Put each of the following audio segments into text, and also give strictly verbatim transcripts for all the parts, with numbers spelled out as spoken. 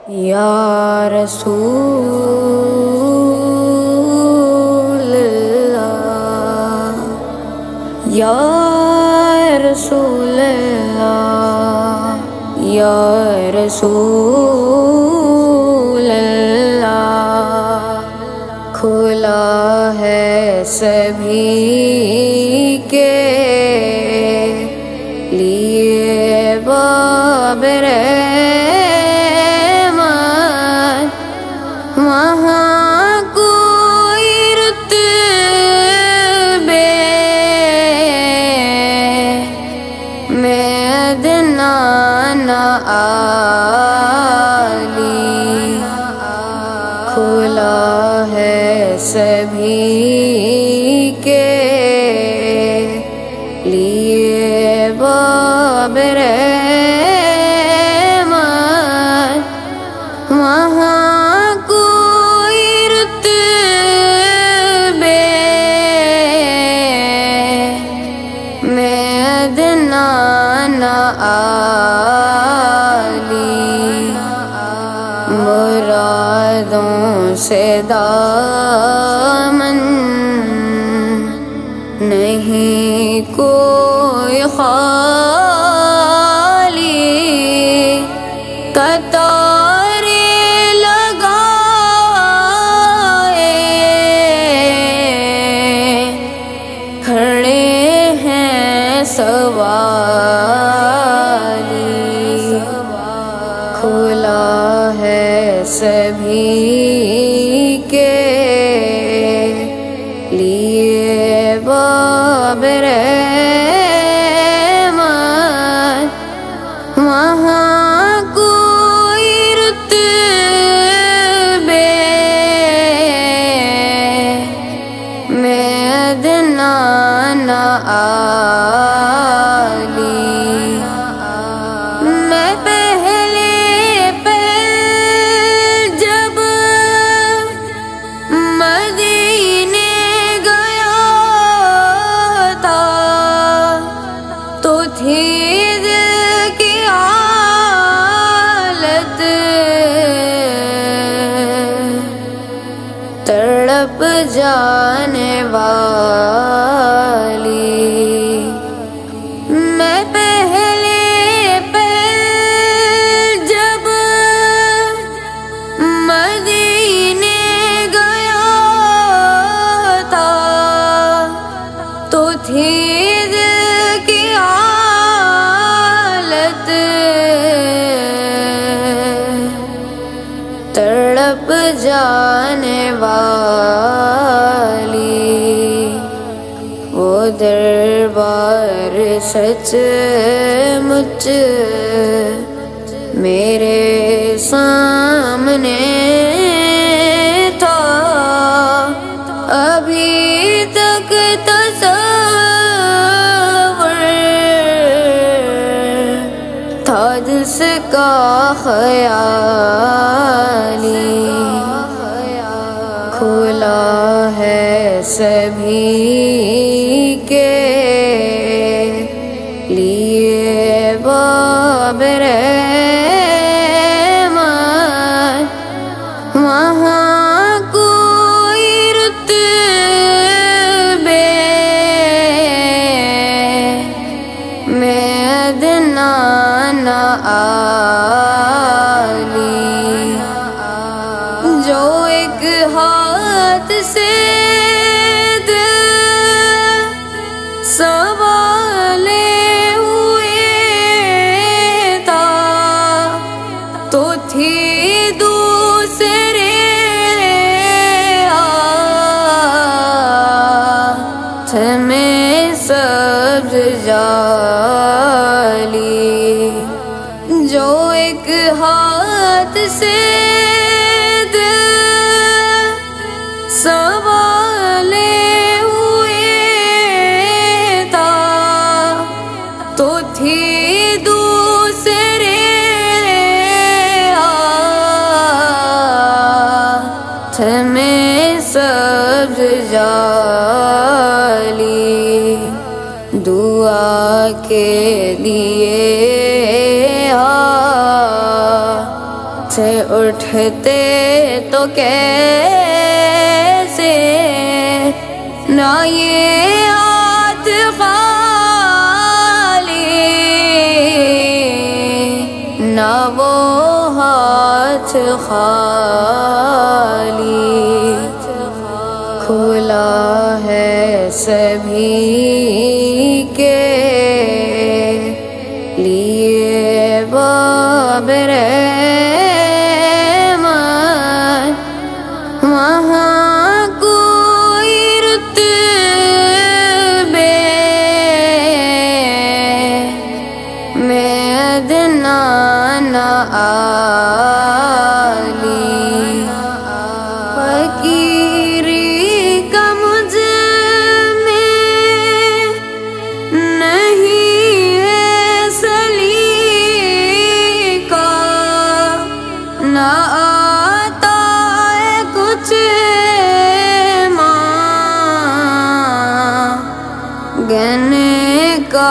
یا رسول اللہ یا رسول اللہ یا رسول اللہ کھلا ہے سبھی کے لیے باب رحمت، وہاں کوئی رتبے میں ادنا نہ عالی، کھلا ہے سبھی کے لیے باب رحمت، وہاں کوئی رتبے میں ادنا نہ عالی، مرادوں سے دامن نہیں کوئی خالی، قطارے لگائے کھڑے ہیں سوالی، کھلا ہے سبھی کے لیے باب رحمت، وہاں کوئی رتبے میں ادنا نہ عالی، میں پہلے پہل جب مدینے گیا تھا تو تھی دل کی حالت تڑپ جانے والی، میں پہلے پہل جب مدینے گیا تھا تو تھی دل کی حالت تڑپ جانے والی، وہ دربار سچ مچ میرے سامنے تھا، ابھی تک تصور تھا جس کا خیالی، کھلا ہے سبھی کے لیے باب رحمت، وہاں کوئی رتبے میں ادنا نہ عالی، جو ایک ہاتھ سے سنبھالے ہوئے تھا تو تھی دوسرے ہاتھ میں سبز جالی، جو ایک ہاتھ سے سنبھالے ہوئے تھا تو تھی دوسرے ہاتھ میں سبز جالی، دعا کے لیے سے اٹھتے تو کیسے نہ یہ ہاتھ خالی نہ وہ ہاتھ خالی، کھلا ہے سبھی کے لیے باب رحمت، وہاں کوئی رتبے میں ادنا نہ عالی، فقیری کا مجھ میں نہیں ہے سلیقہ، نہ آتا ہے کچھ مانگنے کا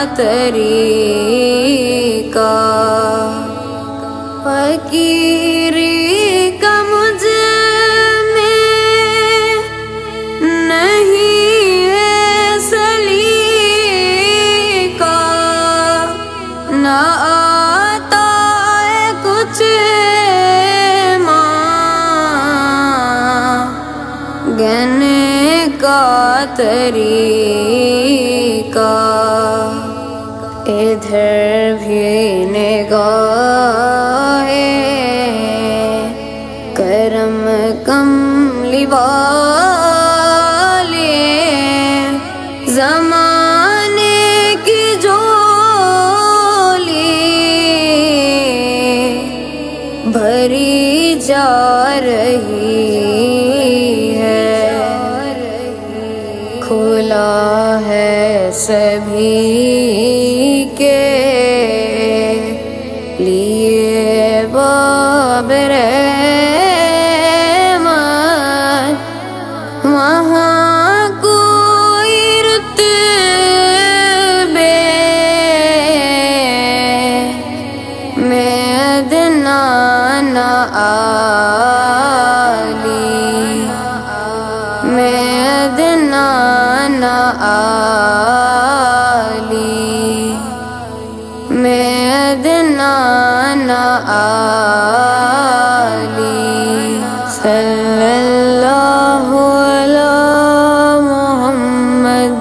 طریقہ، فقیری کا مجھ میں نہیں ہے سلیقہ، نہ آتا ہے کچھ مانگنے کا طریقہ، ادھر بھی نگاہ کرم کملی والے، زمانے کی جھولی بھری جا رہی ہے، کھلا ہے سبھی کے لیے باب رحمت، وہاں کوئی رتبے میں ادنا نہ عالی، میں ادنا نہ عالی، میں ادنا نہ عالی، صلی اللہ علی محمد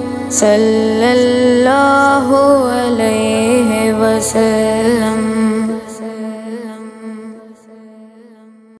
صلی اللہ علیہ وسلم۔